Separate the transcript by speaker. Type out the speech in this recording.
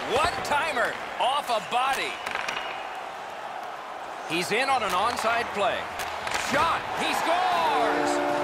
Speaker 1: One-timer off a body. He's in on an onside play. Shot. He scores!